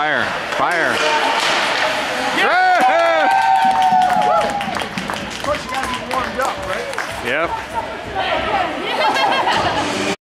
Fire. Fire. Of course, you gotta be warmed up, right? Yep.